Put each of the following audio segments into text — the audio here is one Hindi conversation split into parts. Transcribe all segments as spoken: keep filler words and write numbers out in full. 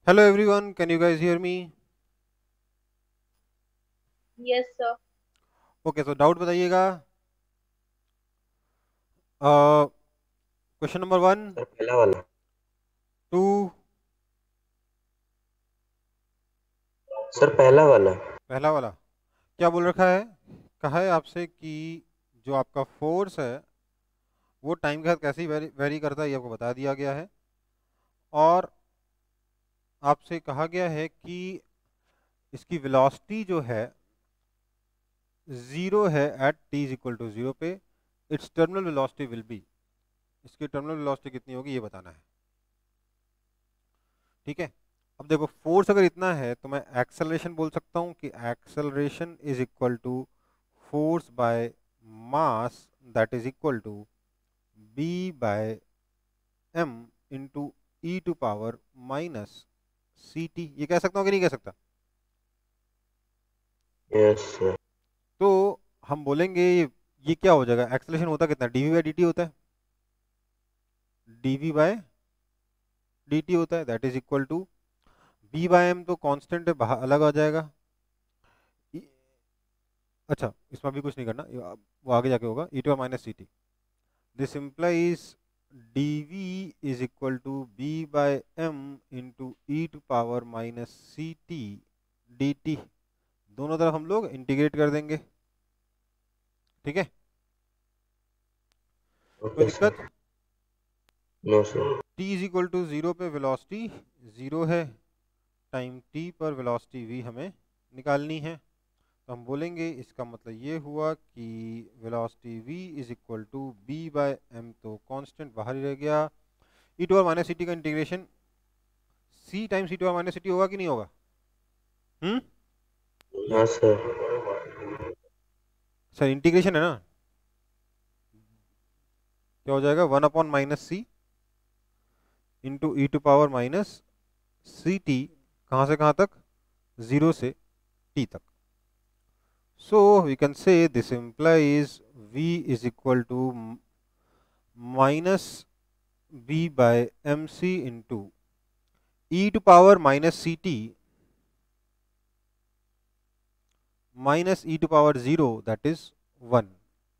Hello everyone, can you guys hear me? Yes, sir. Okay, so doubt बताइएगा. क्वेश्चन नंबर वन, सर पहला वाला. टू, सर पहला वाला. पहला वाला. क्या बोल रखा है? कहा है आपसे कि जो आपका फोर्स है वो टाइम के साथ कैसे वेरी वेरी करता है, ये आपको बता दिया गया है. और आपसे कहा गया है कि इसकी वेलोसिटी जो है ज़ीरो है at T is equal to zero पे. Its terminal velocity will be, इसकी टर्मिनल वेलोसिटी कितनी होगी ये बताना है. ठीक है. अब देखो, फोर्स अगर इतना है तो मैं एक्सेलरेशन बोल सकता हूँ कि acceleration is equal to force by mass that is equal to B by M into E to power minus C T. ये कह सकता हूँ कि नहीं कह सकता? Yes sir. तो हम बोलेंगे ये क्या हो जाएगा, एक्सेलरेशन होता कितना, डीवी बाई डी टी होता है. डीवी बाय डी टी होता है, that is equal to B by M तो कांस्टेंट है, बाहर अलग आ जाएगा. E- अच्छा, इसमें भी कुछ नहीं करना, ये वो आगे जाके होगा E to minus C T. This implies dv is equal to B by M into E to power minus C T D T. दोनों तरफ हम लोग इंटीग्रेट कर देंगे. ठीक है, कोई ओके सर. दिक्कत? No sir. t is equal to zero पे वेलोसिटी जीरो है, टाइम t पर वेलोसिटी v हमें निकालनी है. तो हम बोलेंगे इसका मतलब ये हुआ कि velocity v is equal to B by M, तो कांस्टेंट बाहर ही रह गया. ई टू और माइनस सी टी का integration c time C to और माइनस सी टी होगा कि नहीं होगा? हम्म हाँ सर. सर इंटीग्रेशन है ना, क्या हो जाएगा, one upon minus C into E to power minus C T. कहाँ से कहाँ तक? जीरो से टी तक. So we can say this implies v is equal to minus B by M C into E to power minus C T minus e to power zero, that is one.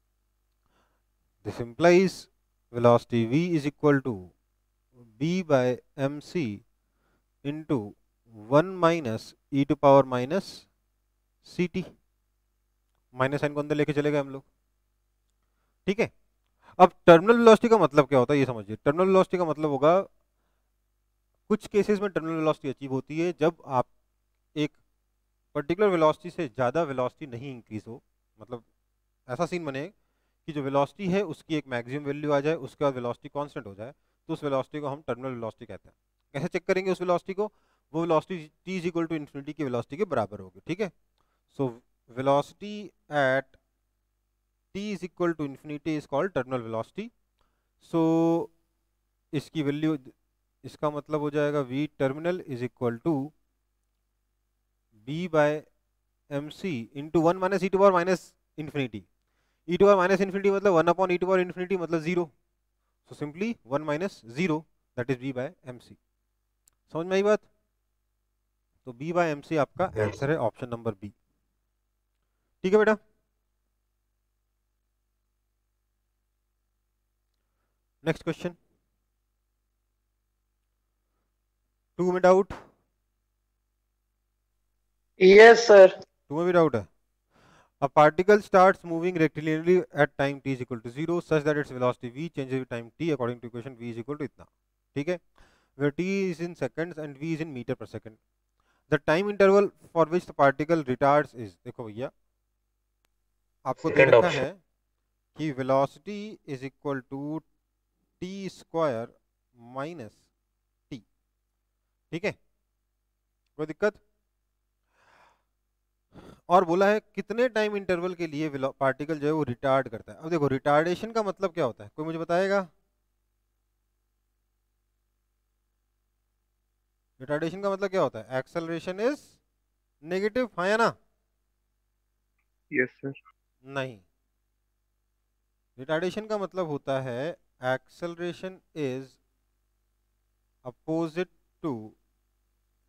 This implies velocity v is equal to b by mc into one minus e to power minus ct. Minus sign को अंदर लेके चले गए हम लोग. ठीक है. अब टर्मिनल वेलोसिटी का मतलब क्या होता है ये समझिए. टर्मिनल वेलोसिटी का मतलब होगा, कुछ केसेस में टर्मिनल वेलोसिटी अचीव होती है जब आप एक पर्टिकुलर वेलोसिटी से ज़्यादा वेलोसिटी नहीं इंक्रीज हो. मतलब ऐसा सीन बने कि जो वेलोसिटी है उसकी एक मैक्सिमम वैल्यू आ जाए, उसके बाद वेलोसिटी कांस्टेंट हो जाए, तो उस वेलोसिटी को हम टर्मिनल वेलोसिटी कहते हैं. कैसे चेक करेंगे उस वेलोसिटी को? वो velocity t is equal to infinity की वेलोसिटी के बराबर होगी. ठीक है. So velocity at t is equal to infinity is called terminal velocity. So इसकी वैल्यू, इसका मतलब हो जाएगा v terminal is equal to b by M C into one minus E to power minus infinity. E to power minus infinity मतलब one upon E to power infinity मतलब zero. So simply one minus zero, that is B by M C. समझ में आई बात? तो बी बाय एम सी आपका यस. आंसर है, ऑप्शन नंबर बी. ठीक है बेटा. Next question. टू में डाउट? Yes, sir. टू में भी डाउट है. A particle starts moving rectilinearly at time t is equal to zero such that its velocity v changes with time t according to equation v is equal to इतना. ठीक है. Where t is in seconds and v is in meter per second. The time interval for which the particle retards is, देखो भैया आपको दे सेकंड रखा ऑप्शन. है कि velocity is equal to T square minus T. ठीक है, कोई दिक्कत? और बोला है कितने टाइम इंटरवल के लिए पार्टिकल जो है वो रिटार्ड करता है. अब देखो, रिटार्डेशन का मतलब क्या होता है, कोई मुझे बताएगा? रिटार्डेशन का मतलब क्या होता है? एक्सेलरेशन इज नेगेटिव, हाँ या ना? Yes sir. नहीं. रिटार्डेशन का मतलब होता है acceleration is opposite to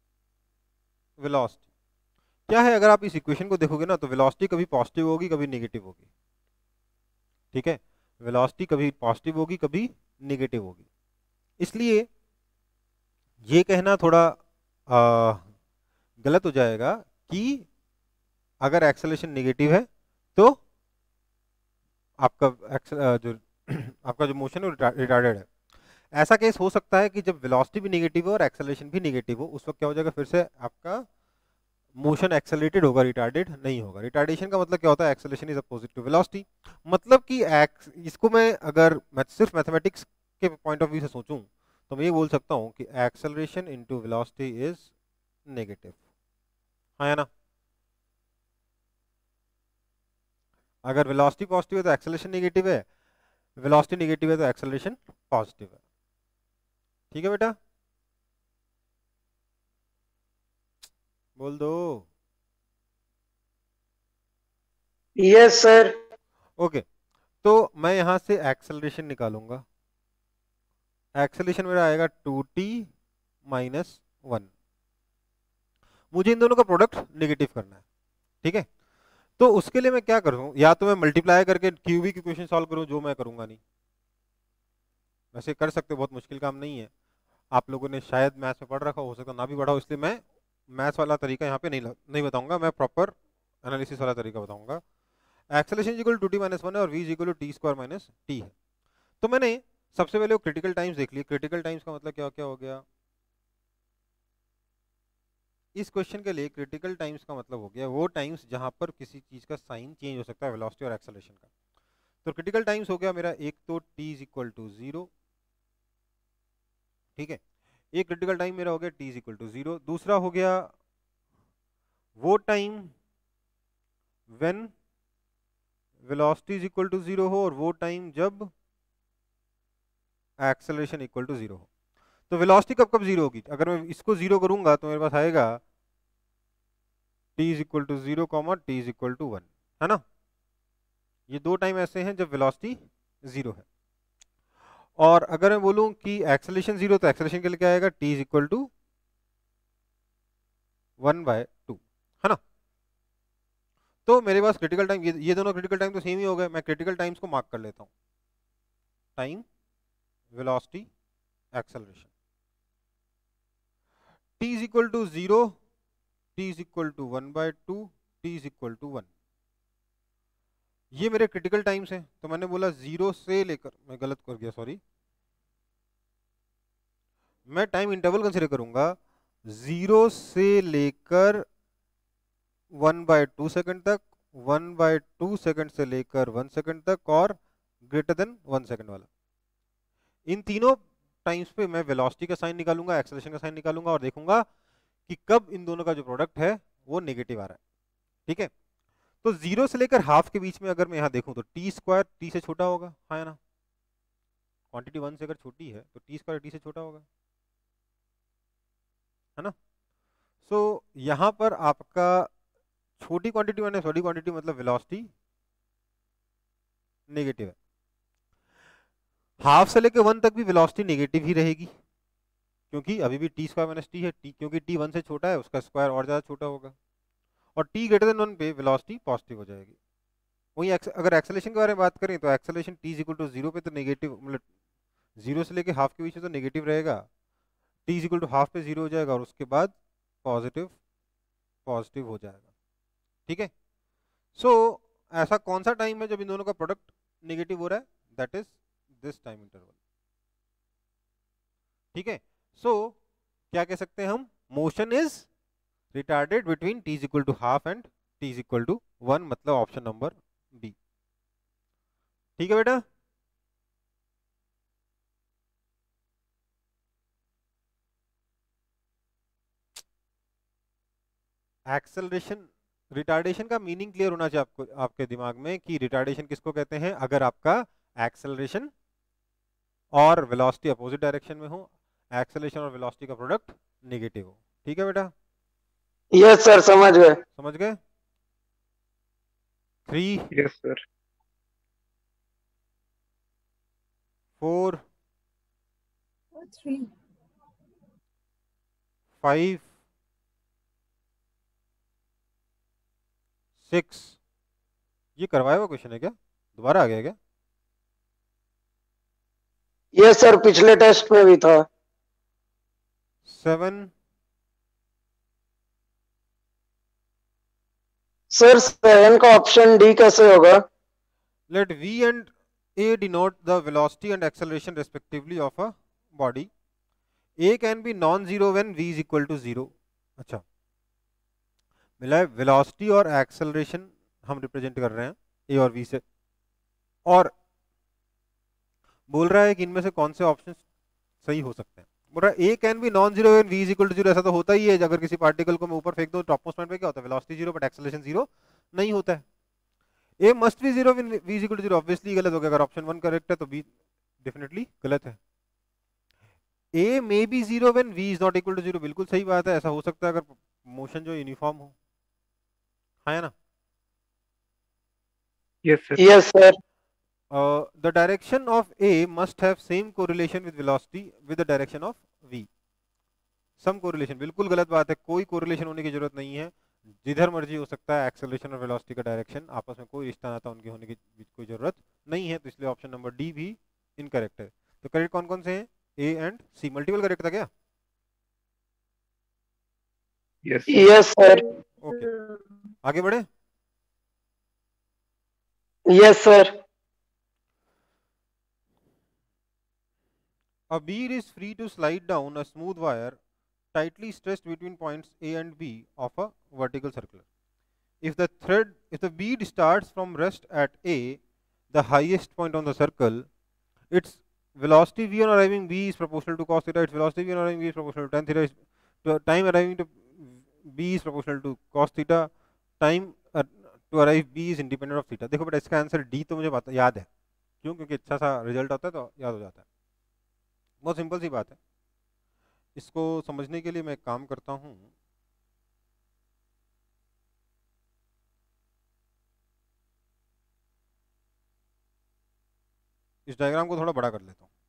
velocity क्या है, अगर आप इस इक्वेशन को देखोगे ना तो वेलोसिटी कभी पॉजिटिव होगी कभी नेगेटिव होगी, ठीक है, वेलोसिटी कभी पॉजिटिव होगी कभी नेगेटिव होगी। इसलिए ये कहना थोड़ा आ, गलत हो जाएगा कि अगर एक्सेलरेशन नेगेटिव है तो आपका जो आपका जो मोशन है रिटार्डेड है। ऐसा केस हो सकता है कि जब वेलोसिटी भी नेगेटिव हो और एक्सेलरेशन भी नेगेटिव हो, उस वक्त क्या हो जाएगा, फिर से आपका मोशन एक्सेलरेटेड होगा, रिटार्डेड नहीं होगा। रिटार्डेशन का मतलब क्या होता है, acceleration is opposite to velocity. मतलब कि इसको मैं अगर मैं सिर्फ मैथमेटिक्स के पॉइंट ऑफ व्यू से सोचूं तो मैं ये बोल सकता हूं कि acceleration into velocity is negative, हाँ या ना। अगर वेलोसिटी पॉजिटिव है तो एक्सेलरेशन नेगेटिव है, वेलोसिटी नेगेटिव है तो एक्सेलरेशन पॉजिटिव है। ठीक है बेटा, बोल दो। Yes sir. ओके, तो मैं यहां से एक्सेलरेशन निकालूंगा, एक्सेलरेशन मेरा आएगा टू टी माइनस वन। मुझे इन दोनों का प्रोडक्ट नेगेटिव करना है, ठीक है। तो उसके लिए मैं क्या करूं, या तो मैं मल्टीप्लाई करके क्यूबी की क्वेश्चन सॉल्व करूं, जो मैं करूंगा नहीं। वैसे कर सकते हो, बहुत मुश्किल काम नहीं है, आप लोगों ने शायद मैथ्स में पढ़ रखा हो सकता ना भी पढ़ा हो, इसलिए मैं मैथ्स वाला तरीका यहाँ पे नहीं नहीं बताऊंगा, मैं प्रॉपर एनालिसिस वाला तरीका बताऊंगा। Acceleration equal to T minus one है और V equal to T square minus T है। तो मैंने सबसे पहले वो क्रिटिकल टाइम्स देख लिए। क्रिटिकल टाइम्स का मतलब क्या क्या हो गया, इस क्वेश्चन के लिए क्रिटिकल टाइम्स का मतलब हो गया वो टाइम्स जहां पर किसी चीज का साइन चेंज हो सकता है, वेलोसिटी और एक्सेलरेशन का। तो क्रिटिकल टाइम्स हो गया मेरा एक तो t is equal to zero, ठीक है, एक क्रिटिकल टाइम मेरा हो गया t is equal to zero. दूसरा हो गया वो time when velocity is equal to zero हो और वो टाइम जब एक्सेलरेशन इक्वल टू जीरो हो। तो वेलोसिटी कब कब जीरो होगी, अगर मैं इसको जीरो करूंगा तो मेरे पास आएगा t is equal to zero comma T is equal to one, है ना। ये दो टाइम ऐसे हैं जब वेलोसिटी जीरो है। और अगर मैं बोलूं कि एक्सेलरेशन जीरो, तो एक्सेलरेशन के लिए क्या आएगा, t is equal to one by two, है ना। तो मेरे पास क्रिटिकल टाइम, ये, ये दोनों क्रिटिकल टाइम तो सेम ही हो गए। मैं क्रिटिकल टाइम्स को मार्क कर लेता हूं, time, velocity, acceleration. t is equal to zero, t is equal to one by two, t is equal to one, ये मेरे क्रिटिकल टाइम्स हैं। तो मैंने बोला जीरो से लेकर, मैं गलत कर गया सॉरी, मैं टाइम इंटरवल कंसीडर करूंगा जीरो से लेकर वन बाय टू सेकेंड तक, वन बाय टू सेकेंड से लेकर वन सेकेंड तक, और ग्रेटर देन वन सेकेंड वाला। इन तीनों टाइम्स पे मैं वेलोसिटी का साइन निकालूंगा, एक्सेलरेशन का साइन निकालूंगा और देखूंगा कि कब इन दोनों का जो प्रोडक्ट है वो नेगेटिव आ रहा है, ठीक है। तो जीरो से लेकर हाफ के बीच में अगर मैं यहाँ देखूं तो टी स्क्वायर टी से छोटा होगा, हाँ ना। क्वांटिटी वन से अगर छोटी है तो टी स्क्वायर टी से छोटा होगा, है ना। सो so, यहां पर आपका छोटी क्वांटिटी माइनस बड़ी क्वांटिटी मतलब वेलोसिटी नेगेटिव है। हाफ से लेकर वन तक भी वेलोसिटी नेगेटिव ही रहेगी, क्योंकि अभी भी टी स्क्वायर माइनस टी है, टी क्योंकि टी वन से छोटा है उसका स्क्वायर और ज्यादा छोटा होगा। और टी ग्रेटर देन वन पे वेलोसिटी पॉजिटिव हो जाएगी। वही अगर एक्सेलरेशन के बारे में बात करें तो acceleration T is equal to zero पे तो नेगेटिव, मतलब जीरो से लेके हाफ के बीच में तो नेगेटिव रहेगा, T is equal to half पे जीरो हो जाएगा और उसके बाद पॉजिटिव पॉजिटिव हो जाएगा, ठीक है। सो so, ऐसा कौन सा टाइम है जब इन दोनों का प्रोडक्ट नेगेटिव हो रहा है, that is this time interval, ठीक है। सो so, क्या कह सकते हैं हम, motion is retarded between T is equal to half and T is equal to one, मतलब ऑप्शन नंबर बी, ठीक है बेटा। एक्सेलरेशन, रिटार्डेशन का मीनिंग क्लियर होना चाहिए आपको, आपके दिमाग में कि रिटार्डेशन किसको कहते हैं, अगर आपका एक्सेलरेशन और वेलोसिटी अपोजिट डायरेक्शन में हो, एक्सेलरेशन और वेलोसिटी का प्रोडक्ट नेगेटिव हो, ठीक है बेटा। यस सर, समझ गए। समझ गए। Three, yes sir. Four, three, five, six. ये करवाया हुआ क्वेश्चन है क्या, दोबारा आ गया क्या? यस सर, पिछले टेस्ट में भी था। सेवन। सर सेवन का ऑप्शन डी कैसे होगा? लेट v and a denote the velocity and acceleration respectively of a body. a can be non-zero when v is equal to zero. अच्छा, मिला है वेलोसिटी और एक्सेलरेशन हम रिप्रेजेंट कर रहे हैं a और v से, और बोल रहा है कि इनमें से कौन से ऑप्शन सही हो सकते हैं। बोल रहा है a can be non zero when v is equal to zero. ऐसा तो होता ही है, अगर किसी पार्टिकल को मैं ऊपर फेंक दूं टॉप मोस्ट पॉइंट पे क्या होता है, velocity zero but acceleration zero नहीं होता है। a must be zero when v is equal to zero, obviously गलत हो गया। अगर ऑप्शन वन करेक्ट है तो b डेफिनेटली गलत है। a may be zero when v is not equal to zero, बिल्कुल सही बात है, ऐसा हो सकता है अगर मोशन जो यूनिफॉर्म हो, है ना? Yes, sir. Yes sir. Uh, the direction of A must have same correlation with velocity with the direction of V. Some correlation, बिल्कुल गलत बात है, कोई correlation होने की जरूरत नहीं है। जिधर मर्जी हो सकता है एक्सेलरेशन और वेलोसिटी का डायरेक्शन, आपस में कोई रिश्ता ना था उनके होने की कोई जरूरत नहीं है, तो इसलिए ऑप्शन नंबर डी भी इनकरेक्ट है। तो करेक्ट कौन कौन से हैं? A and C. Multiple correct था क्या? Yes. Yes sir. ओके, आगे बढ़े। Yes sir. A bead is free to slide down a smooth wire tightly stretched between points A and B of a vertical circular. If the thread, if the bead starts from rest at A, the highest point on the circle, its velocity v on arriving B is proportional to cos theta. Its velocity v on arriving B is proportional to tan theta. Is to time arriving to B is proportional to cos theta. Time uh, to arrive B is independent of theta. देखो बेटा, इसका आंसर डी तो मुझे पता याद है, क्यों? क्योंकि अच्छा सा रिजल्ट होता है तो याद हो जाता है। बहुत सिंपल सी बात है, इसको समझने के लिए मैं एक काम करता हूं। इस डायग्राम को थोड़ा बड़ा कर लेता हूं,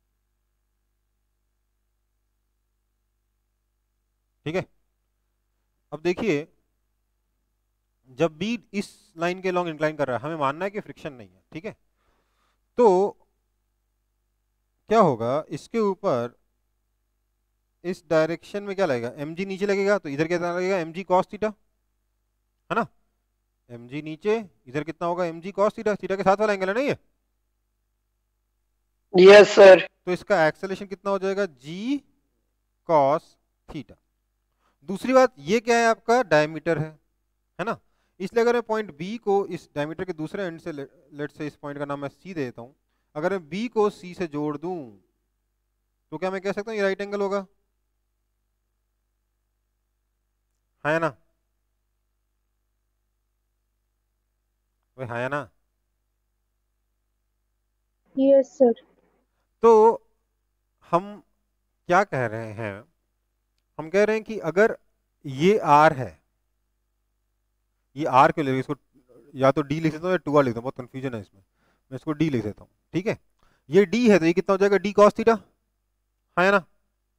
ठीक है? अब देखिए, जब बीड इस लाइन के लॉन्ग इंक्लाइन कर रहा है, हमें मानना है कि फ्रिक्शन नहीं है, ठीक है? तो क्या होगा, इसके ऊपर इस डायरेक्शन में क्या लगेगा, mg नीचे लगेगा, तो इधर कितना लगेगा, mg cos थीटा, है ना? mg नीचे, इधर कितना होगा, mg cos थीटा, थीटा के साथ वाला एंगल है ना ये। Yes sir. तो इसका एक्सेलरेशन कितना हो जाएगा, g cos थीटा। दूसरी बात, ये क्या है, आपका डायमीटर है, है ना? इसलिए अगर मैं पॉइंट B को इस डायमीटर के दूसरे एंड से, लेट से इस पॉइंट का नाम मैं C दे देता हूं, अगर मैं B को C से जोड़ दूं तो क्या मैं कह सकता हूं ये राइट एंगल होगा, है ना? भाई है ना? Yes sir. तो हम क्या कह रहे हैं, हम कह रहे हैं कि अगर ये R है, ये R क्यों ले, इसको या तो D लिख देता हूँ या टू आर लिख देता हूँ, बहुत कंफ्यूजन है इसमें, मैं इसको D लिख देता हूँ, ठीक है? ये D है तो ये कितना हो जाएगा, D cos थीटा, है ना?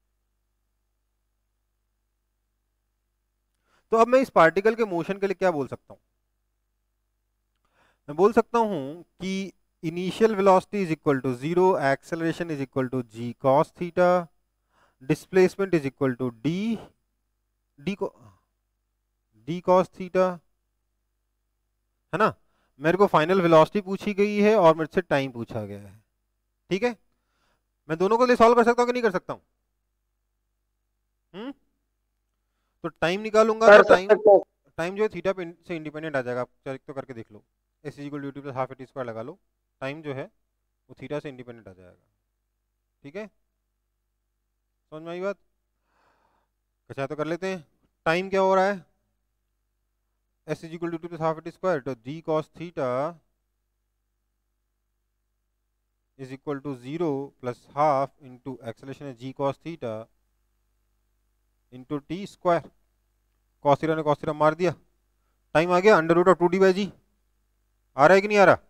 तो अब मैं इस पार्टिकल के मोशन के लिए क्या बोल सकता हूं, मैं बोल सकता हूं कि initial velocity is equal to zero, acceleration is equal to G cos theta, displacement is equal to D D को डी कॉस थीटा, है ना? मेरे को फाइनल वेलोसिटी पूछी गई है और मेरे से टाइम पूछा गया है, ठीक है? मैं दोनों को लिए सॉल्व कर सकता हूं कि नहीं कर सकता हूं? हम्म तो टाइम निकालूंगा तो टाइम टाइम जो है थीटा पे से इंडिपेंडेंट आ जाएगा। आप चेक तो करके देख लो, S is equal to T plus half A T square लगा लो, टाइम जो है वो थीटा से इंडिपेंडेंट आ जाएगा, ठीक है? समझ में आई बात? अच्छा तो कर लेते हैं, टाइम क्या हो रहा है, s is equal to T plus half A T square, तो g cos theta is equal to zero plus half into acceleration है g cos theta into t square, cos theta ने कॉस थीटा मार दिया, टाइम आ गया under root of two d by g. आ रहा है कि नहीं आ रहा?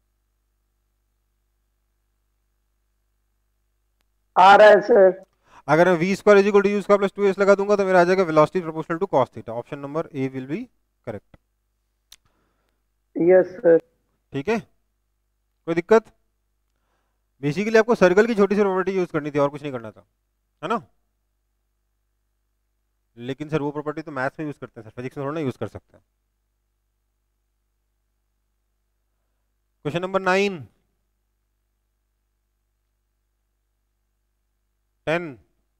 आ रहा है सर। अगर मैं v square is equal to u square plus two s लगा दूंगा तो मेरा आ जाएगा velocity proportional to cos theta. Option number A will be correct. Yes sir. ठीक है, कोई दिक्कत? बेसिकली आपको सर्कल की छोटी सी प्रॉपर्टी यूज करनी थी और कुछ नहीं करना था, है ना? लेकिन सर वो प्रॉपर्टी तो मैथ्स में यूज करते हैं सर, फिजिक्स में थोड़ा ना यूज कर सकते हैं। Question number nine, ten,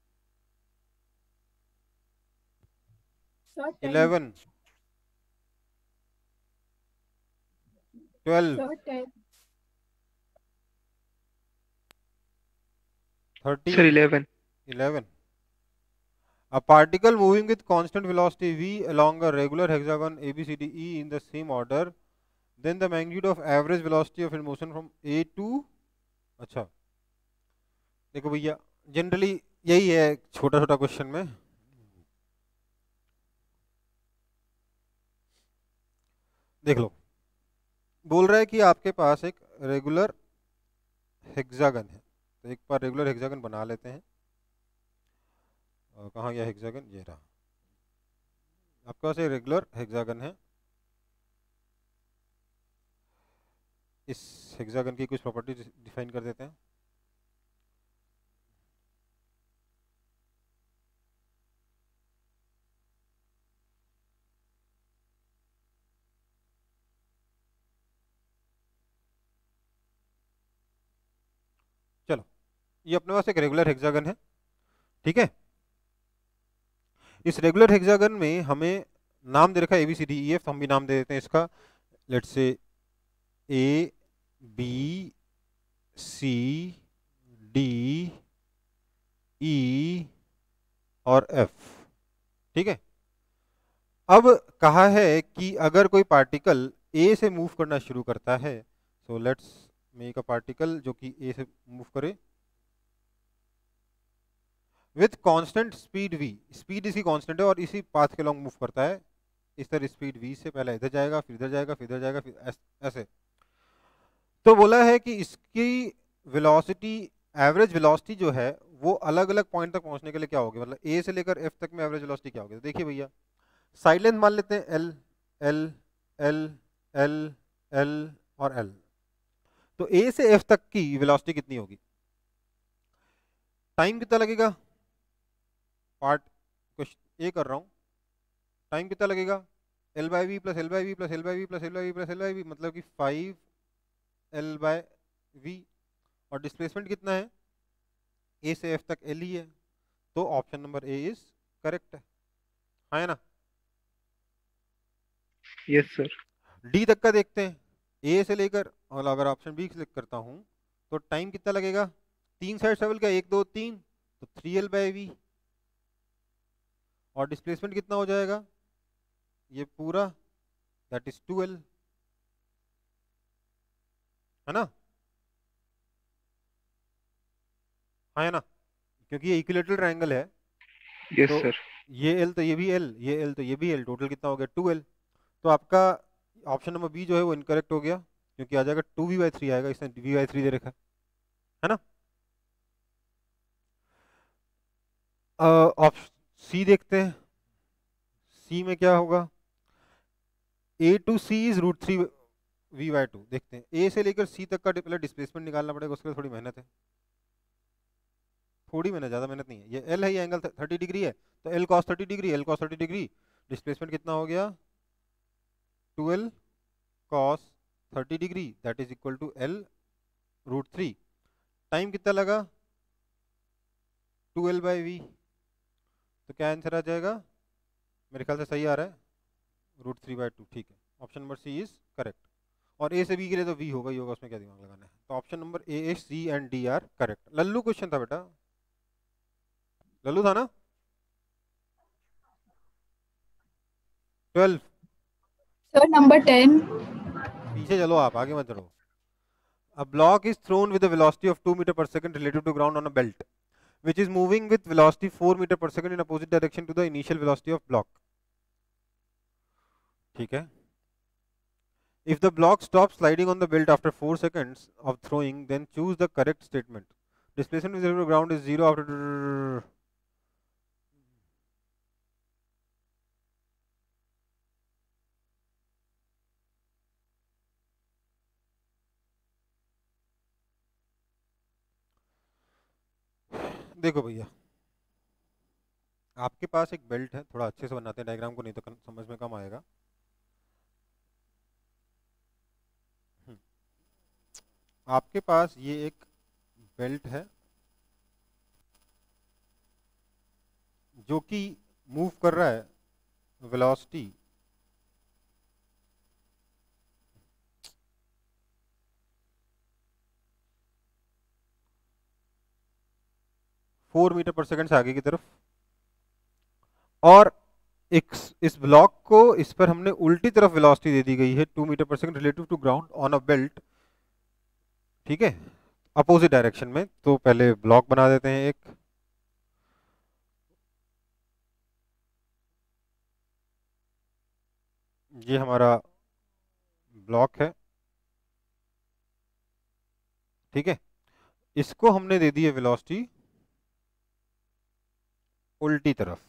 Sir, ten. Eleven, twelve, Sir, ten. Sir, thirteen, eleven. Eleven. A particle moving with constant velocity v along a regular hexagon A B C D E in the same order, then the magnitude of average velocity of motion from A to, अच्छा देखो भैया जनरली यही है छोटा छोटा क्वेश्चन में। देख लो, बोल रहा है कि आपके पास एक रेगुलर हेक्सागन है, तो एक बार रेगुलर हेक्सागन बना लेते हैं। कहाँ गया हेक्सागन, ये रहा। आपके पास एक रेगुलर हेक्सागन है, इस हेक्सागन की कुछ प्रॉपर्टी डिफाइन कर देते हैं। चलो, ये अपने पास एक रेगुलर हेक्सागन है, ठीक है। इस रेगुलर हेक्सागन में हमें नाम दे रखा है A B C D E F, हम भी नाम दे देते हैं इसका, let's say A B C D ई और एफ, ठीक है। अब कहा है कि अगर कोई पार्टिकल ए से मूव करना शुरू करता है, so let's make a particle जो कि ए से मूव करे with constant speed v, speed इसकी कांस्टेंट है और इसी पाथ के लॉन्ग मूव करता है। इस तरह स्पीड v से पहले इधर जाएगा, फिर इधर जाएगा, फिर इधर जाएगा, फिर ऐसे। तो बोला है कि इसकी वेलोसिटी, एवरेज वेलोसिटी जो है वो अलग अलग पॉइंट तक पहुंचने के लिए क्या होगी, मतलब ए से लेकर एफ तक में एवरेज वेलोसिटी क्या होगी। तो देखिए भैया, साइड लेंथ मान लेते हैं l, l, l, l, l और एल। तो ए से एफ तक की वेलोसिटी कितनी होगी, टाइम कितना लगेगा, पार्ट क्वेश्चन ए कर रहा हूं, टाइम कितना लगेगा, l by v plus l by v plus l by v plus l by v plus l by v, मतलब कि फाइव एल बाई वी। और डिस्प्लेसमेंट कितना है, ए से एफ तक एल ही है, तो option number A is correct है, है ना? Yes, sir. डी तक का देखते हैं, ए से लेकर, और अगर ऑप्शन बी क्लिक करता हूं तो टाइम कितना लगेगा, तीन साइड ट्रेवल का, एक दो तीन, तो थ्री एल बाई वी। और डिस्प्लेसमेंट कितना हो जाएगा, ये पूरा, दैट इज टू एल, है ना? हाँ है ना, क्योंकि ये इक्विलेटरल ट्रायंगल है। Yes, तो sir. ये एल तो ये भी एल, ये एल तो ये भी एल, टोटल कितना हो गया, टू एल। तो आपका ऑप्शन नंबर बी जो है वो इनकरेक्ट हो गया, क्योंकि आ जाएगा टू वी बाई थ्री आएगा, इसने वी बाई थ्री दे रखा है ना। ऑप्शन सी देखते हैं, सी में क्या होगा, A to C is root three v by two. देखते हैं, ए से लेकर सी तक का पहले डिस्प्लेसमेंट निकालना पड़ेगा, उसके लिए थोड़ी मेहनत है, थोड़ी मेहनत, ज़्यादा मेहनत नहीं है। ये एल है, ये एंगल थर्टी डिग्री है, तो l cos thirty degree, l cos thirty degree, displacement कितना हो गया, two l cos thirty degree, that is equal to l root three. Time कितना लगा, टू एल बाई वी। तो क्या आंसर आ जाएगा, मेरे ख्याल से सही आ रहा है, रूट थ्री बाई टू, ठीक है। Option number C is correct. और ए से बी के लिए तो वी होगा ही होगा, उसमें क्या दिमाग लगाना है। तो option number A, C and D are correct. लल्लू क्वेश्चन था बेटा, लल्लू था ना, ट्वेल्व। Sir, number ten. पीछे चलो आप, आगे मत चलो। A block is thrown with a velocity of two meter per second relative to ground on a belt, which is moving with velocity four meter per second in opposite direction to the initial velocity of block. ठीक है। If the block stops sliding on the belt after four seconds of throwing, then choose the correct statement. Displacement with relative to ground is zero after. देखो भैया, आपके पास एक बेल्ट है, थोड़ा अच्छे से बनाते हैं डायग्राम को, नहीं तो समझ में कम आएगा। आपके पास ये एक बेल्ट है जो कि मूव कर रहा है वेलोसिटी फोर मीटर पर सेकंड से आगे की तरफ, और एक इस ब्लॉक को, इस पर हमने उल्टी तरफ वेलोसिटी दे दी गई है टू मीटर पर सेकंड relative to ground on a belt, ठीक है, अपोजिट डायरेक्शन में। तो पहले ब्लॉक बना देते हैं एक, ये हमारा ब्लॉक है, ठीक है। इसको हमने दे दी है वेलोसिटी उल्टी तरफ,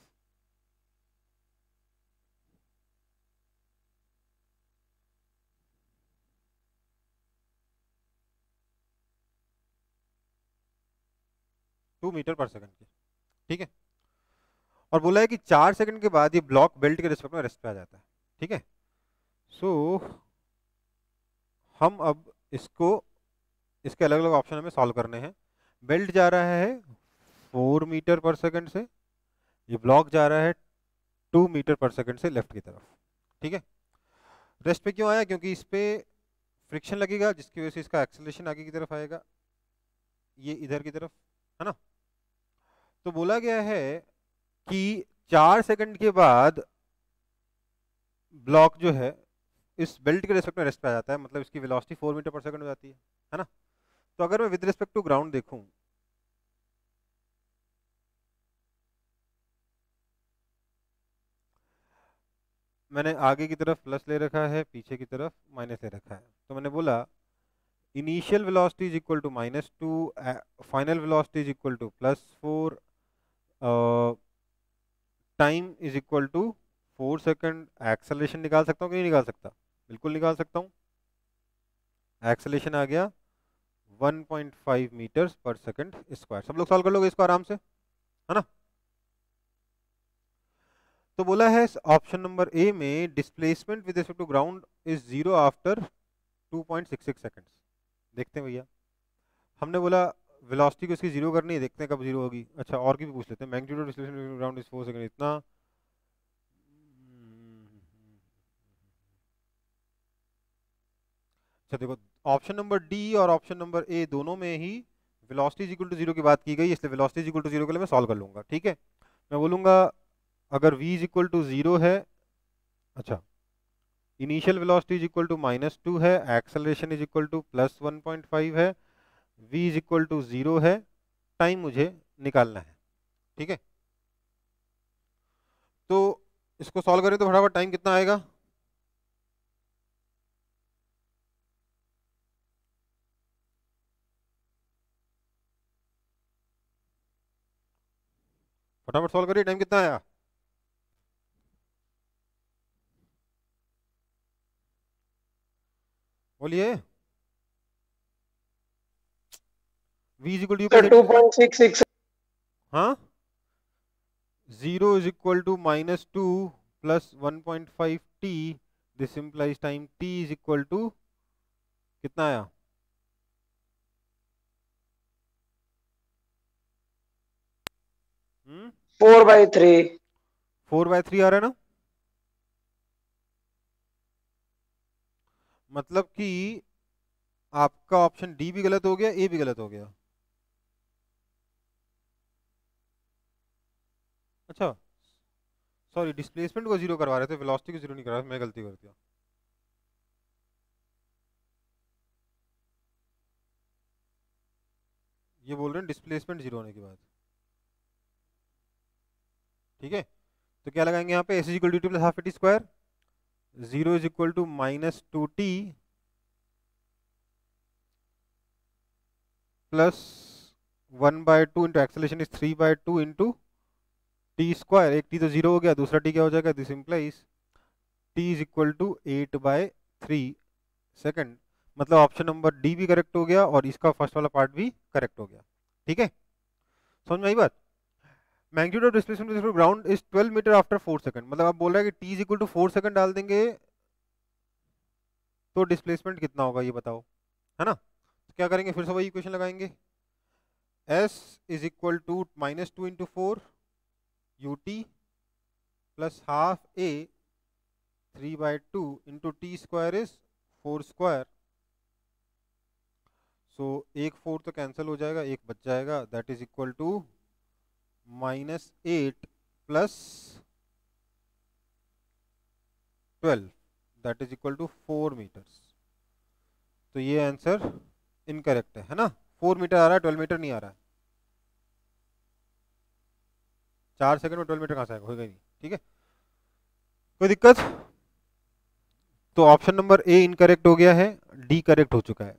टू मीटर पर सेकंड की, ठीक है। और बोला है कि चार सेकंड के बाद ये ब्लॉक बेल्ट के रिस्पेक्ट में रेस्ट पे आ जाता है, ठीक है। सो so, हम अब इसको, इसके अलग अलग ऑप्शन हमें सॉल्व करने हैं। बेल्ट जा रहा है फोर मीटर पर सेकंड से, ये ब्लॉक जा रहा है टू मीटर पर सेकंड से लेफ्ट की तरफ, ठीक है। रेस्ट पे क्यों आया? क्योंकि इस पे फ्रिक्शन लगेगा, जिसकी वजह से इसका एक्सेलरेशन आगे की तरफ आएगा, ये इधर की तरफ, है ना। तो बोला गया है कि चार सेकंड के बाद ब्लॉक जो है इस बेल्ट के रिस्पेक्ट में रेस्ट पे आ जाता है, मतलब इसकी वेलोसिटी फोर मीटर पर सेकंड हो जाती है, है ना। तो अगर मैं विद रिस्पेक्ट टू ग्राउंड देखूं, मैंने आगे की तरफ प्लस ले रखा है, पीछे की तरफ माइनस ले रखा है। तो मैंने बोला initial velocity is equal to minus two, final velocity is equal to plus four, time is equal to four second. Acceleration निकाल सकता हूँ कि नहीं निकाल सकता? बिल्कुल निकाल सकता हूँ। एक्सेलरेशन आ गया वन पॉइंट फाइव मीटर्स पर सेकंड स्क्वायर। सब लोग सॉल्व कर लोगे इसको आराम से, है ना। तो बोला है ऑप्शन नंबर ए में displacement with respect to ground is zero after two point six six seconds. देखते हैं भैया, हमने बोला वेलोसिटी को इसकी जीरो करनी है, देखते हैं कब जीरो होगी। अच्छा, और की भी पूछ लेते हैं। Magnitude of displacement ground is four second, इतना अच्छा देखो, ऑप्शन नंबर डी और ऑप्शन नंबर ए दोनों में ही velocity is equal to zero की बात की गई, इसलिए velocity is equal to zero के लिए मैं सॉल्व कर लूंगा, ठीक है। मैं बोलूंगा अगर v is equal to zero है, अच्छा, initial velocity is equal to minus two है, acceleration is equal to plus one point five है, v is equal to zero है, टाइम मुझे निकालना है, ठीक है। तो इसको सॉल्व करें तो फटाफट टाइम कितना आएगा? फटाफट सॉल्व करिए, टाइम कितना आया? बोलिए। v is equal to two point six six. हाँ, zero is equal to minus two plus one point five t, this implies time t is equal to कितना आया? Hmm four by three. Four by three आ रहा है ना। मतलब कि आपका ऑप्शन डी भी गलत हो गया, ए भी गलत हो गया। अच्छा सॉरी, डिस्प्लेसमेंट को जीरो करवा रहे थे, वेलोसिटी को जीरो नहीं करा रहे, मैं गलती कर दिया। ये बोल रहे हैं डिस्प्लेसमेंट जीरो होने के बाद, ठीक है। तो क्या लगाएंगे यहाँ पे? S is equal to T plus half A T square, zero is equal to minus two T plus one by two into acceleration is three by two into t square. एक टी तो जीरो हो गया, दूसरा टी क्या हो जाएगा? This implies t is equal to eight by three second. मतलब ऑप्शन नंबर डी भी करेक्ट हो गया और इसका फर्स्ट वाला पार्ट भी करेक्ट हो गया, ठीक है। समझ में आई बात? Magnitude of displacement to ground is twelve metre after four second, मतलब आप बोल रहे हैं कि t is equal to four second डाल देंगे तो डिस्प्लेसमेंट कितना होगा ये बताओ, है ना? तो क्या करेंगे, फिर से वही इक्वेशन लगाएंगे, s is equal to minus two into four u t plus half a three by two into t square is four square, so एक फोर तो कैंसिल हो जाएगा, एक बच जाएगा, that is equal to minus eight plus twelve, that is equal to four metres. तो ये आंसर इनकरेक्ट है, है ना? फोर मीटर आ रहा है, ट्वेल्व मीटर नहीं आ रहा है। चार सेकंड में ट्वेल्व मीटर कहाँ से आएगा, होगा ही नहीं, ठीक है? कोई दिक्कत? तो ऑप्शन नंबर ए इनकरेक्ट हो गया है, डी करेक्ट हो चुका है,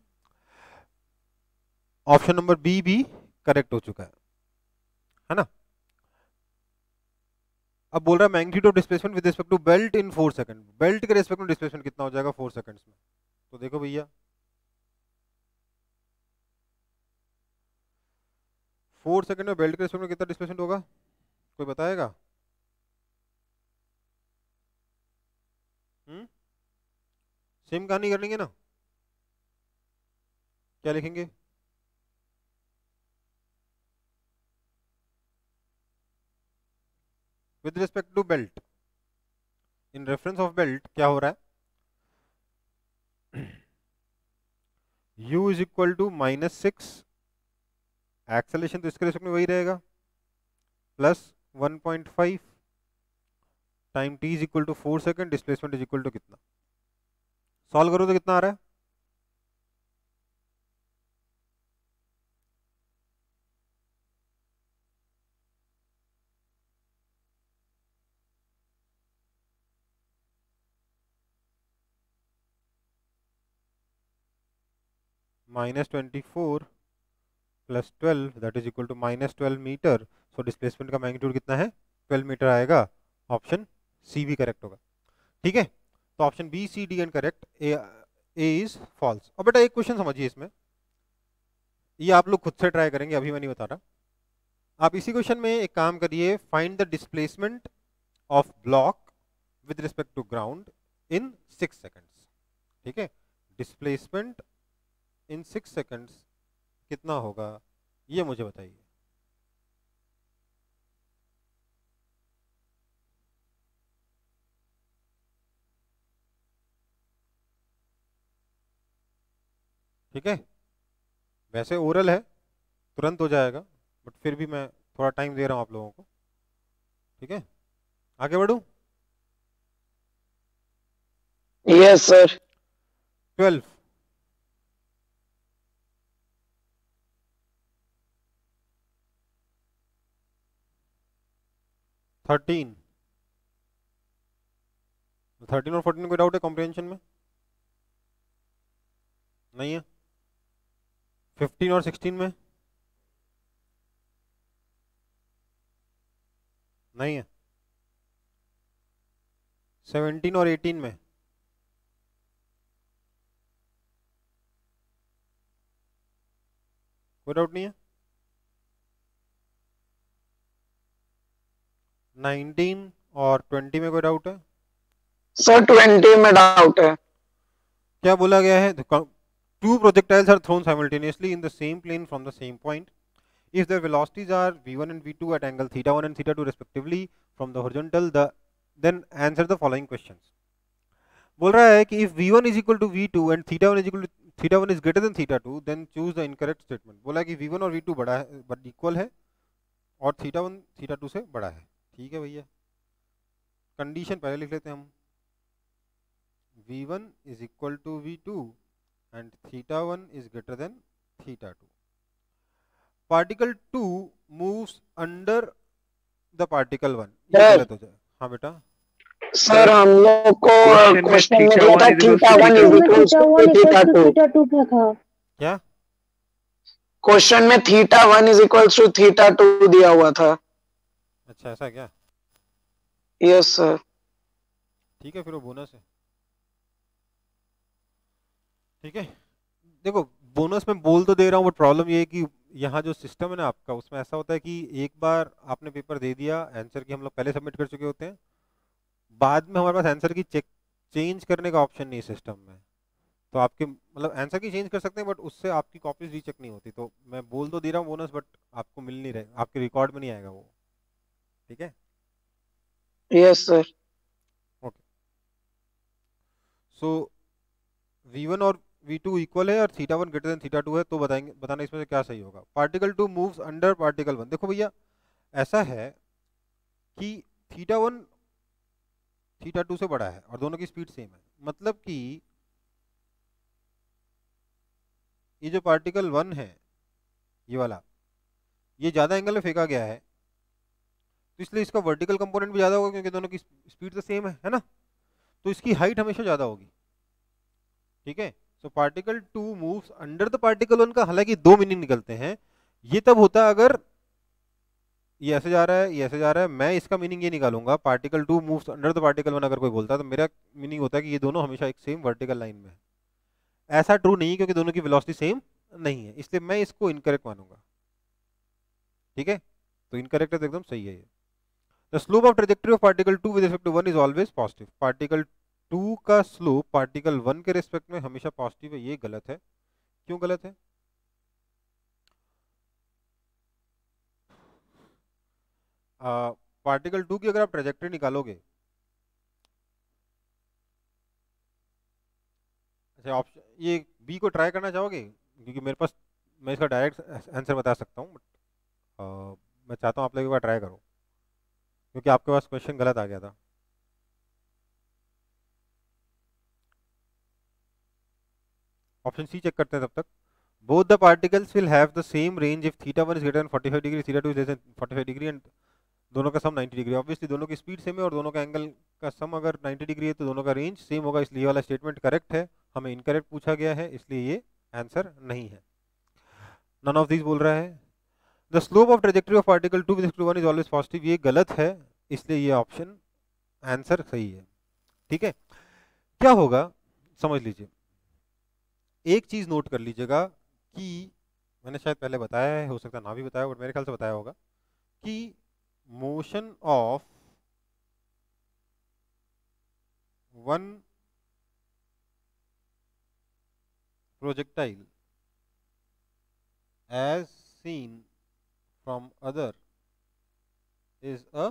ऑप्शन नंबर बी भी करेक्ट हो चुका है, है ना? अब बोल रहा है magnitude of displacement with respect to belt in four second, belt के रिस्पेक्ट में डिस्प्लेसमेंट कितना हो जाएगा फोर सेकंड्स में? तो देखो भैया, फोर सेकंड में बेल्ट के रिस्पेक्ट में कितना डिस्प्लेसमेंट होगा, कोई बताएगा? हम्म सेम कहानी कर लेंगे ना, क्या लिखेंगे? With respect to belt, in reference of belt क्या हो रहा है, u is equal to minus six, acceleration तो इसके रिस्पेक्ट में वही रहेगा, plus one point five time t is equal to four second, displacement is equal to कितना? सॉल्व करो तो कितना आ रहा है? Minus twenty four plus twelve that is equal to minus twelve metre, so displacement का मैग्नीट्यूड कितना है, ट्वेल्व मीटर आएगा, ऑप्शन सी भी करेक्ट होगा, ठीक है? तो option B C D and correct, A A is false. अब बेटा एक क्वेश्चन समझिए इसमें, ये आप लोग खुद से ट्राई करेंगे, अभी मैं नहीं बता रहा। आप इसी क्वेश्चन में एक काम करिए, find the displacement of block with respect to ground in six seconds, ठीक है? डिस्प्लेसमेंट इन सिक्स सेकेंड्स कितना होगा ये मुझे बताइए। ठीक है, वैसे ओरल है, तुरंत हो जाएगा, बट फिर भी मैं थोड़ा टाइम दे रहा हूं आप लोगों को, ठीक है? आगे बढ़ूं? Yes sir. Twelve, thirteen, thirteen और फोर्टीन कोई डाउट है कॉम्प्रिहेंशन में? नहीं है? फिफ्टीन और सिक्सटीन में? नहीं है? सेवनटीन और एटीन में? कोई डाउट नहीं है? नाइनटीन और ट्वेंटी में कोई डाउट है? सर ट्वेंटी में डाउट है। क्या बोला गया है? Two projectiles are thrown simultaneously in the same plane from the same point. If their velocities are v one and v two at angle theta one and theta two respectively from the horizontal, the then answer the following questions. बोल रहा है कि if v one is equal to v two and theta one is equal to theta one is greater than theta two, then choose the incorrect statement. बोला है कि v one और v two बड़ा है, but equal है, और theta one theta two से बड़ा है, ठीक है भैया? कंडीशन पहले लिख लेते हैं हम, v one is equal to v two and theta one is greater than theta two. Particle two moves under the particle one. ये गलत हो जाए। हाँ बेटा। सर हम लोग को क्वेश्चन में दिया था theta one is equal to theta two था। क्या क्वेश्चन में theta one is equal to theta two दिया हुआ था। अच्छा ऐसा क्या? Yes sir. ठीक है, फिर वो बोनस है, ठीक है? देखो बोनस में बोल तो दे रहा हूँ, बट प्रॉब्लम ये है कि यहाँ जो सिस्टम है ना आपका, उसमें ऐसा होता है कि एक बार आपने पेपर दे दिया, आंसर की हम लोग पहले सबमिट कर चुके होते हैं, बाद में हमारे पास आंसर की चेक चेंज करने का ऑप्शन नहीं है सिस्टम में। तो आपके मतलब आंसर की चेंज कर सकते हैं, बट उससे आपकी कॉपीज रीचेक नहीं होती। तो मैं बोल तो दे रहा हूँ बोनस, बट आपको मिल नहीं रहे, आपके रिकॉर्ड में नहीं आएगा वो। ठीक है, yes sir. Okay. So v one और वी टू इक्वल है और theta one greater than theta two है, तो बताएंगे बताना इसमें से क्या सही होगा। Particle two moves under particle one. देखो भैया ऐसा है कि थीटा वन थीटा टू से बड़ा है और दोनों की स्पीड सेम है, मतलब कि ये जो पार्टिकल वन है ये वाला, ये ज्यादा एंगल में फेंका गया है, तो इसलिए इसका वर्टिकल कंपोनेंट भी ज्यादा होगा क्योंकि दोनों की स्पीड तो सेम है है ना, तो इसकी हाइट हमेशा ज्यादा होगी। ठीक है, so particle two moves under the particle one का हालांकि दो मीनिंग निकलते हैं। ये तब होता है अगर ये ऐसे जा रहा है, ये ऐसे जा रहा है। मैं इसका मीनिंग ये निकालूंगा, particle two moves under the particle one अगर कोई बोलता है तो मेरा मीनिंग होता है कि ये दोनों हमेशा एक सेम वर्टिकल लाइन में है। ऐसा ट्रू नहीं क्योंकि दोनों की वेलोसिटी सेम नहीं है, इसलिए मैं इसको इनकरेक्ट मानूंगा। ठीक है, तो इनकरेक्ट है तो एकदम सही है ये। The slope of trajectory of particle two with respect to one is always positive. Particle two का स्लोप पार्टिकल वन के रिस्पेक्ट में हमेशा पॉजिटिव है, ये गलत है। क्यों गलत है? पार्टिकल टू की अगर आप ट्रेजेक्टरी निकालोगे, अच्छा ऑप्शन ये बी को ट्राई करना चाहोगे? क्योंकि मेरे पास मैं इसका डायरेक्ट आंसर बता सकता हूँ, बट मैं चाहता हूँ आप लोग एक बार ट्राई करो क्योंकि आपके पास क्वेश्चन गलत आ गया था। ऑप्शन सी चेक करते हैं तब तक। Both the particles will have the same range if theta one is greater than forty five degree, theta two is less than forty five degree and दोनों का सम नाइंटी डिग्री। ऑब्वियसली दोनों की स्पीड सेम है और दोनों का एंगल का सम अगर नाइंटी डिग्री है तो दोनों का रेंज सेम होगा, इसलिए वाला स्टेटमेंट करेक्ट है। हमें इनकरेक्ट पूछा गया है इसलिए ये आंसर नहीं है। नन ऑफ दिस बोल रहा है। The slope of trajectory of particle two with respect to one is always positive, ये गलत है, इसलिए ये ऑप्शन आंसर सही है। ठीक है, क्या होगा समझ लीजिए। एक चीज नोट कर लीजिएगा कि मैंने शायद पहले बताया है, हो सकता है ना भी बताया, बट मेरे ख्याल से बताया होगा कि motion of one projectile as seen from other is a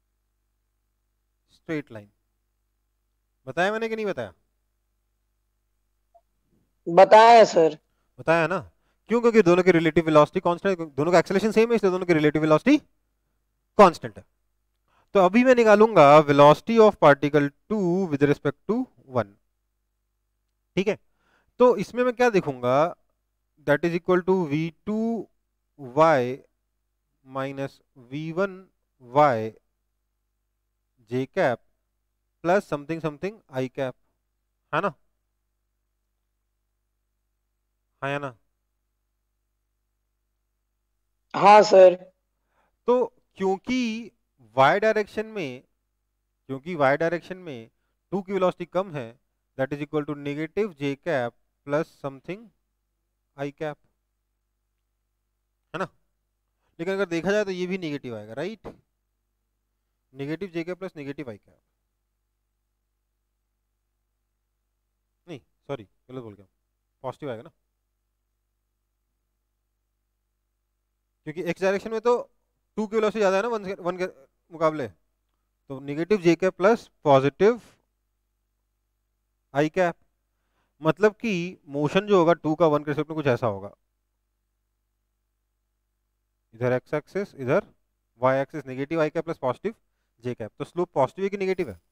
straight line. बताया मैंने कि नहीं बताया? बताया सर। बताया ना? क्यों? क्योंकि दोनों की रिलेटिव वेलोसिटी कांस्टेंट है, दोनों का एक्सेलरेशन सेम है, इसलिए दोनों की रिलेटिव वेलोसिटी कांस्टेंट है। तो अभी मैं निकालूंगा velocity of particle two with respect to one. ठीक है, तो इसमें मैं क्या देखूंगा, that is equal to v two y minus v one y j cap plus something something i cap, है ना? हाँ या ना? हाँ सर। तो क्योंकि y डायरेक्शन में क्योंकि y डायरेक्शन में टू की वेलोसिटी कम है, that is equal to negative J cap plus something i cap, है ना? लेकिन अगर देखा जाए तो ये भी नेगेटिव आएगा, राइट? नेगेटिव जे कैप प्लस नेगेटिव आई कैप, नहीं सॉरी गलत बोल गया, पॉजिटिव आएगा ना, क्योंकि x डायरेक्शन में तो टू की वेलोसिटी ज्यादा है ना वन वन के मुकाबले, तो negative J cap plus positive I cap, मतलब कि मोशन जो होगा टू का वन के रिस्पेक्ट में कुछ ऐसा होगा, इधर एक्स एक्सिस इधर वाई एक्सिस, नेगेटिव आई cap plus positive J cap. तो स्लोप पॉजिटिव है कि नेगेटिव है?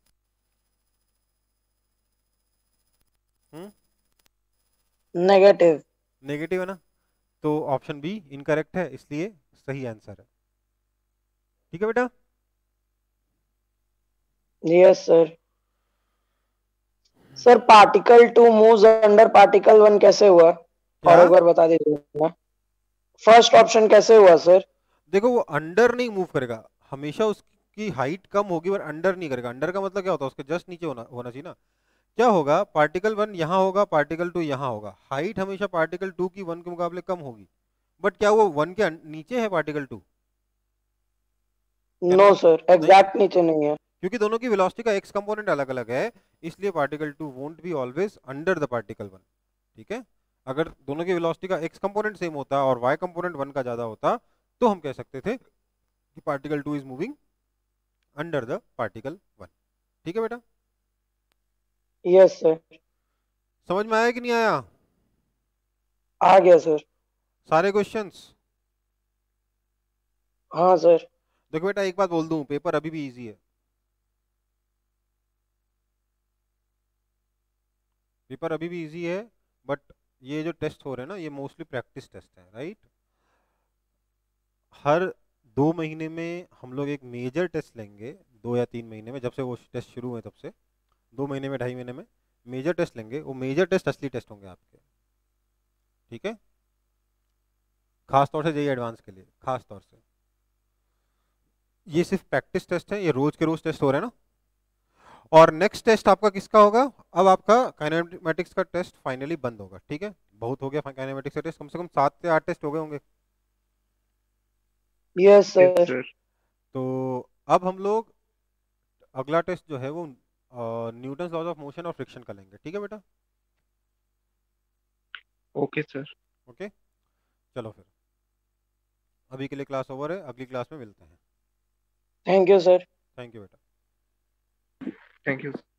हम्म नेगेटिव। नेगेटिव है ना, तो ऑप्शन बी इनकरेक्ट है, इसलिए सही आंसर है। ठीक है बेटा? Yes sir. Sir particle two moves under particle one कैसे हुआ, और एक बार बता दीजिए। फर्स्ट ऑप्शन कैसे हुआ सर? देखो वो अंडर नहीं मूव करेगा, हमेशा उसकी हाइट कम होगी पर अंडर नहीं करेगा। अंडर का मतलब क्या होता है? उसके जस्ट नीचे होना होना चाहिए ना। क्या होगा, पार्टिकल वन यहाँ होगा, पार्टिकल टू यहाँ होगा, हाइट हमेशा पार्टिकल टू की वन के मुकाबले कम होगी, बट क्या वो वन के अन- नीचे है particle two? No sir, exact नीचे नहीं है। क्योंकि दोनों की वेलोसिटी का एक्स कंपोनेंट अलग अलग है, इसलिए particle two won't be always under the particle one. ठीक है, अगर दोनों की वेलोसिटी का एक्स कंपोनेंट सेम होता और वाई कंपोनेंट वन का ज्यादा होता तो हम कह सकते थे कि particle two is moving under the particle one. ठीक है बेटा, यस सर। समझ में आया कि नहीं आया? आ गया सर। सारे क्वेश्चंस? हाँ सर। देखो बेटा, एक बात बोल दूं, पेपर अभी भी इजी है। पेपर अभी भी इजी है, बट ये जो टेस्ट हो रहे हैं ना, ये मोस्टली प्रैक्टिस टेस्ट है, राइट? हर दो महीने में हम लोग एक मेजर टेस्ट लेंगे, दो या तीन महीने में, जब से वो टेस्ट शुरू हुए तब से दो महीने में, ढाई महीने में मेजर टेस्ट लेंगे। वो मेजर टेस्ट असली टेस्ट होंगे आपके। ठीक है, खास तौर से जेईई एडवांस के लिए, खास तौर से। ये सिर्फ प्रैक्टिस टेस्ट है, ये रोज के रोज टेस्ट हो रहे हैं ना। और नेक्स्ट टेस्ट आपका किसका होगा? अब आपका काइनेमेटिक्स का टेस्ट फाइनली बंद होगा। ठीक है, बहुत हो गया काइनेमेटिक्स का टेस्ट, कम से कम सात से आठ टेस्ट हो गए होंगे। Yes Yes, sir. sir. तो अब हम लोग अगला टेस्ट जो है वो न्यूटन लॉज ऑफ मोशन और फ्रिक्शन का लेंगे। ठीक है बेटा, Okay, sir. ओके, चलो फिर अभी के लिए क्लास ओवर है, अगली क्लास में मिलते हैं। Thank you sir. Thank you बेटा। Thank you.